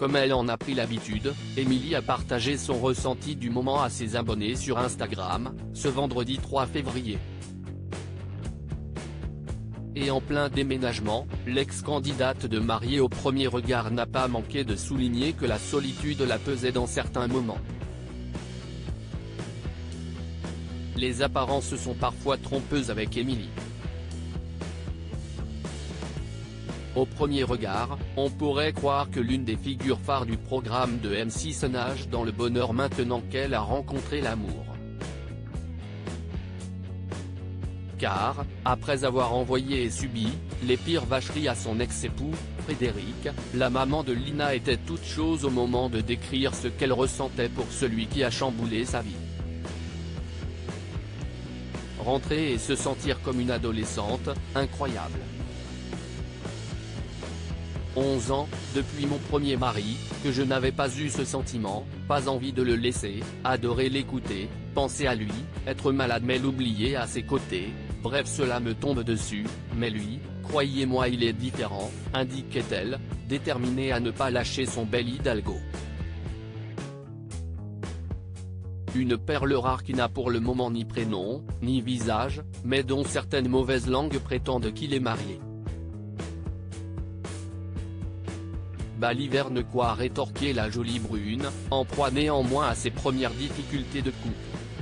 Comme elle en a pris l'habitude, Émilie a partagé son ressenti du moment à ses abonnés sur Instagram, ce vendredi 3 février. Et en plein déménagement, l'ex-candidate de Mariée au premier regard n'a pas manqué de souligner que la solitude la pesait dans certains moments. Les apparences sont parfois trompeuses avec Émilie. Au premier regard, on pourrait croire que l'une des figures phares du programme de M6 nage dans le bonheur maintenant qu'elle a rencontré l'amour. Car, après avoir envoyé et subi les pires vacheries à son ex-époux, Frédéric, la maman de Lina était toute chose au moment de décrire ce qu'elle ressentait pour celui qui a chamboulé sa vie. Rentrer et se sentir comme une adolescente, incroyable. 11 ans, depuis mon premier mari, que je n'avais pas eu ce sentiment, pas envie de le laisser, adorer l'écouter, penser à lui, être malade mais l'oublier à ses côtés, bref cela me tombe dessus, mais lui, croyez-moi il est différent, indiquait-elle, déterminée à ne pas lâcher son bel Hidalgo. Une perle rare qui n'a pour le moment ni prénom, ni visage, mais dont certaines mauvaises langues prétendent qu'il est marié. Baliverne quoi a rétorqué la jolie brune, en proie néanmoins à ses premières difficultés de couple.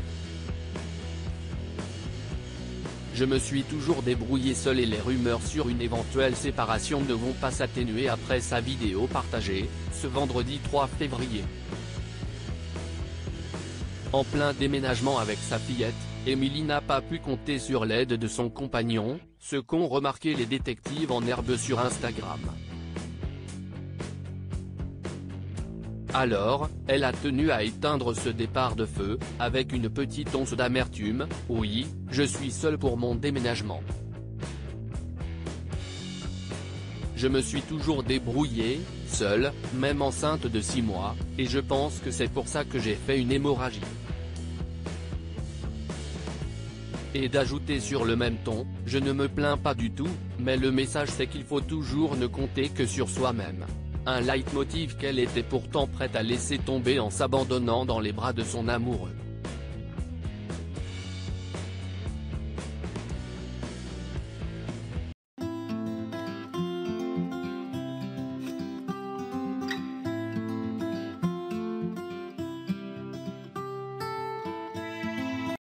Je me suis toujours débrouillé seul et les rumeurs sur une éventuelle séparation ne vont pas s'atténuer après sa vidéo partagée, ce vendredi 3 février. En plein déménagement avec sa fillette, Émilie n'a pas pu compter sur l'aide de son compagnon, ce qu'ont remarqué les détectives en herbe sur Instagram. Alors, elle a tenu à éteindre ce départ de feu, avec une petite once d'amertume, « Oui, je suis seule pour mon déménagement. Je me suis toujours débrouillée, seule, même enceinte de 6 mois, et je pense que c'est pour ça que j'ai fait une hémorragie. » Et d'ajouter sur le même ton, « Je ne me plains pas du tout, mais le message c'est qu'il faut toujours ne compter que sur soi-même. » Un leitmotiv qu'elle était pourtant prête à laisser tomber en s'abandonnant dans les bras de son amoureux.